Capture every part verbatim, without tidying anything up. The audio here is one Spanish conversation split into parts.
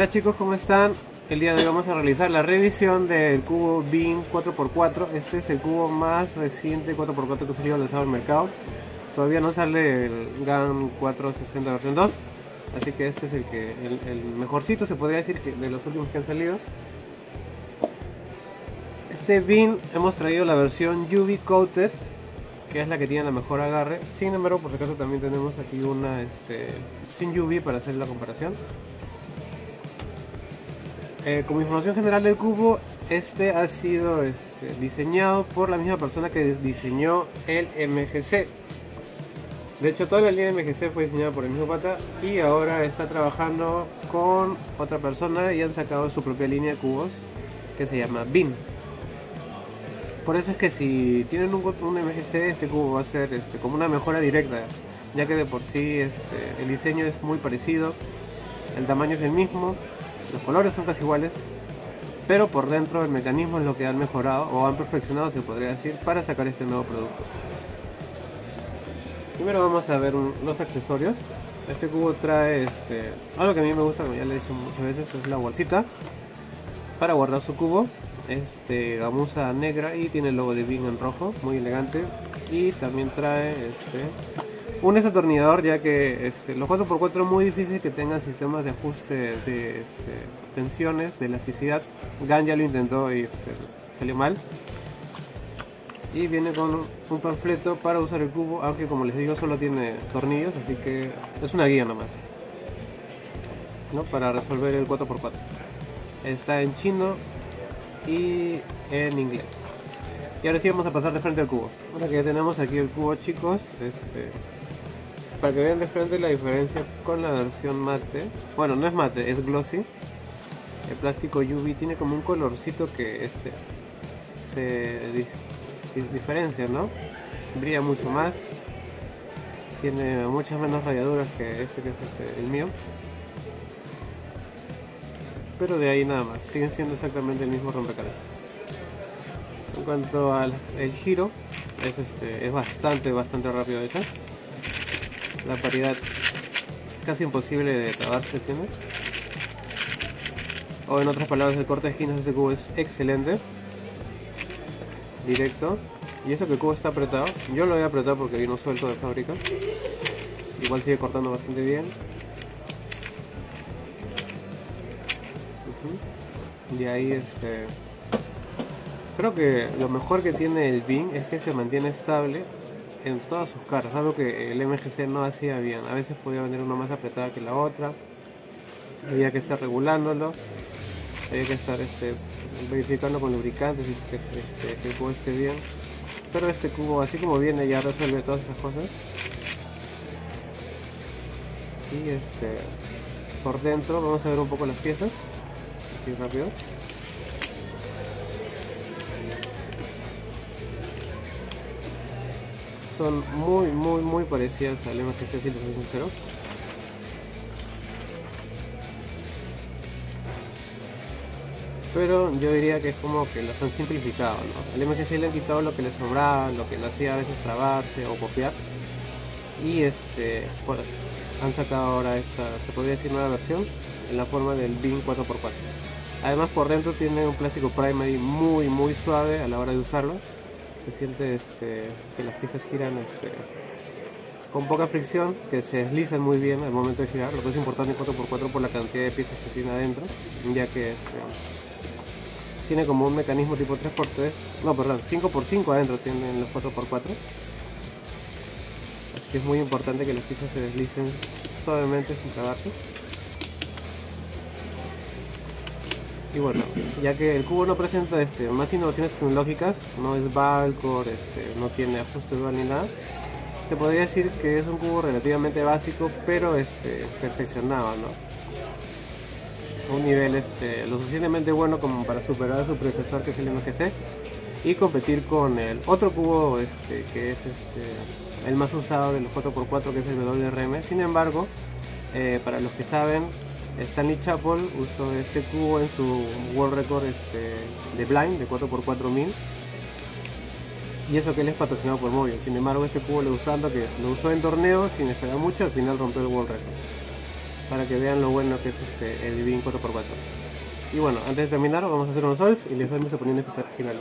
Hola chicos, ¿cómo están? El día de hoy vamos a realizar la revisión del cubo Beam cuatro por cuatro. Este es el cubo más reciente cuatro por cuatro que ha salido lanzado al mercado. Todavía no sale el GAN cuatrocientos sesenta versión dos, así que este es el, que, el, el mejorcito, se podría decir, que de los últimos que han salido. Este Beam hemos traído la versión U V Coated, que es la que tiene la mejor agarre. Sin embargo, por si acaso también tenemos aquí una este, sin U V para hacer la comparación. Eh, como información general del cubo, este ha sido este, diseñado por la misma persona que diseñó el M G C. De hecho, toda la línea M G C fue diseñada por el mismo pata y ahora está trabajando con otra persona y han sacado su propia línea de cubos que se llama Beam. Por eso es que si tienen un, un M G C, este cubo va a ser este, como una mejora directa, ya que de por sí este, el diseño es muy parecido, el tamaño es el mismo, los colores son casi iguales, pero por dentro el mecanismo es lo que han mejorado o han perfeccionado, se podría decir, para sacar este nuevo producto. Primero vamos a ver un, los accesorios. Este cubo trae este, algo que a mí me gusta, como ya le he dicho muchas veces, es la bolsita para guardar su cubo. Este, gamuza negra y tiene el logo de Beam en rojo, muy elegante. Y también trae este, un desatornillador, ya que este, los cuatro por cuatro es muy difícil que tengan sistemas de ajuste de este, tensiones, de elasticidad. GAN ya lo intentó y este, salió mal. Y viene con un panfleto para usar el cubo, aunque como les digo solo tiene tornillos, así que es una guía nomás, ¿no? Para resolver el cuatro por cuatro. Está en chino y en inglés. Y ahora sí vamos a pasar de frente al cubo. Ahora que ya tenemos aquí el cubo, chicos, este, para que vean de frente la diferencia con la versión mate. Bueno, no es mate, es glossy. El plástico U V tiene como un colorcito que este se dif diferencia, ¿no? Brilla mucho más. Tiene muchas menos rayaduras que este que es este, el mío. Pero de ahí nada más, siguen siendo exactamente el mismo rompecabezas. En cuanto al el giro, es, este, es bastante, bastante rápido de hecho. La paridad casi imposible de trabarse tiene. O en otras palabras, el corte de esquinas de este cubo es excelente. Directo. Y eso que el cubo está apretado. Yo lo voy a apretar porque vino suelto de fábrica. Igual sigue cortando bastante bien. Y ahí este creo que lo mejor que tiene el Beam es que se mantiene estable en todas sus caras, algo que el M G C no hacía bien. A veces podía venir una más apretada que la otra, había que estar regulándolo, había que estar este, verificando con lubricantes y que, este, que el cubo esté bien. Pero este cubo, así como viene, ya resuelve todas esas cosas. Y este por dentro vamos a ver un poco las piezas así rápido. Son muy muy muy parecidas al M G C, si les soy sincero. Pero yo diría que es como que las han simplificado, ¿no? Al M G C le han quitado lo que le sobraba, lo que le hacía a veces trabarse o copiar. Y este pues, han sacado ahora esta, se podría decir, nueva versión en la forma del Beam cuatro por cuatro. Además por dentro tiene un plástico primary muy muy suave a la hora de usarlo. Se siente este, que las piezas giran este, con poca fricción, que se deslizan muy bien al momento de girar, lo que es importante en cuatro por cuatro por la cantidad de piezas que tiene adentro, ya que este, tiene como un mecanismo tipo tres por tres, no perdón, cinco por cinco adentro tienen los cuatro por cuatro. Así que es muy importante que las piezas se deslicen suavemente sin trabarse. Y bueno, ya que el cubo no presenta este, más innovaciones tecnológicas, no es Valcor, este, no tiene ajuste dual ni nada, se podría decir que es un cubo relativamente básico, pero este, perfeccionado, ¿no? A un nivel este, lo suficientemente bueno como para superar a su predecesor, que es el M G C, y competir con el otro cubo este, que es este, el más usado de los cuatro por cuatro, que es el W R M. Sin embargo, eh, para los que saben, Stanley Chapel usó este cubo en su World Record este, de Blind de cuatro por cuatro mil, y eso que él es patrocinado por Mobius. Sin embargo, este cubo le gustó tanto que lo usó en torneos sin esperar mucho, al final rompió el World Record. para que vean lo bueno que es este, el Vivin cuatro por cuatro. Y bueno, antes de terminar vamos a hacer unos solves y les doy mis opiniones finales.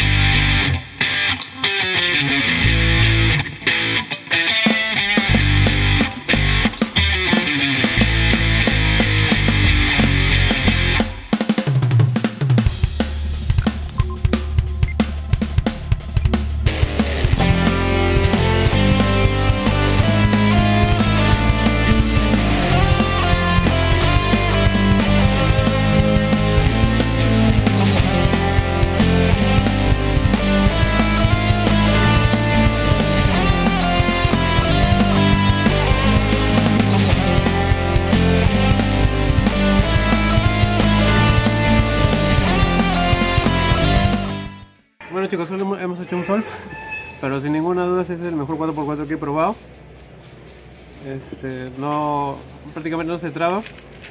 Bueno chicos, solo hemos hecho un solve, pero sin ninguna duda ese es el mejor cuatro por cuatro que he probado. Este, no, prácticamente no se traba,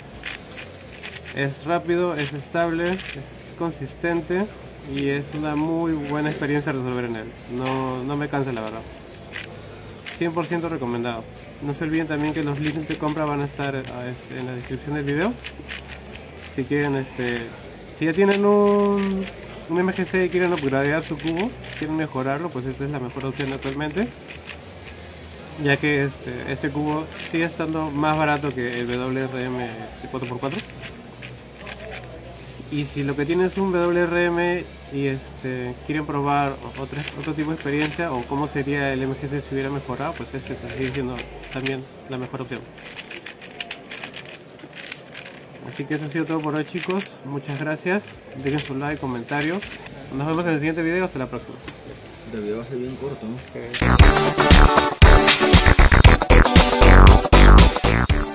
es rápido, es estable, es consistente y es una muy buena experiencia resolver en él. No, no me cansa la verdad, cien por ciento recomendado. No se olviden también que los links de compra van a estar este, en la descripción del video. Si quieren, este, si ya tienen un un M G C y quieren upgradear su cubo, quieren mejorarlo, pues esta es la mejor opción actualmente, ya que este, este cubo sigue estando más barato que el W R M este, cuatro por cuatro. Y si lo que tienen es un W R M y este, quieren probar otro, otro tipo de experiencia o cómo sería el M G C si hubiera mejorado, pues este sigue siendo también la mejor opción. Así que eso ha sido todo por hoy chicos, muchas gracias, dejen su like, comentario, nos vemos en el siguiente video, hasta la próxima. El video va a ser bien corto, ¿no? Okay.